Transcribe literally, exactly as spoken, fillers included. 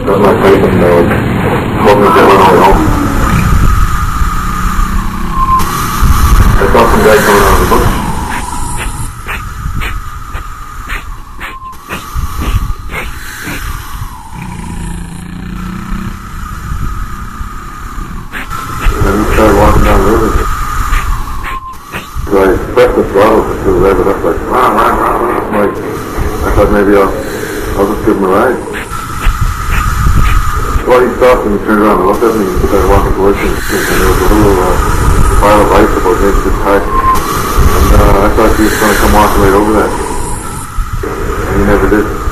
Got my pipe and uh, smoking a bit when I went home. I saw some guy coming out of the bush. And then he started walking down the river. So I pressed the throttle to rev it up like, rah, rah, rah, rah. Like, I thought maybe I'll, I'll just give him a ride. Well, he stopped and he turned around and looked at me and started walking towards me. And there was a little uh, pile of ice about maybe this high. And uh, I thought he was going to come walking right over that. And he never did.